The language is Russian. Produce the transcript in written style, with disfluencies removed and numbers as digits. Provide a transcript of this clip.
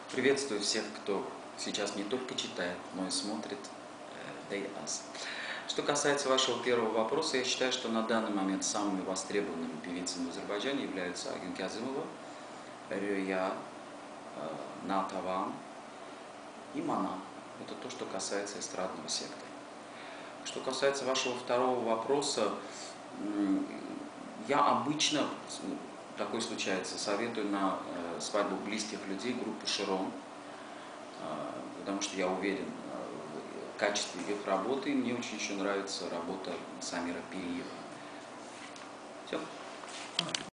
Приветствую всех, кто сейчас не только читает, но и смотрит Day Us. Что касается вашего первого вопроса, я считаю, что на данный момент самыми востребованными певицами в Азербайджане являются Агин Кязымова, Рюя, Натаван и Мана. Это то, что касается эстрадного сектора. Что касается вашего второго вопроса, я обычно, такое случается, советую на свадьбу близких людей группу Широн, потому что я уверен в качестве их работы, и мне очень еще нравится работа Самира Пириева. Все.